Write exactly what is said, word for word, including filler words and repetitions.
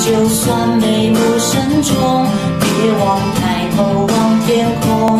就算眉目深重，别忘抬头望天空。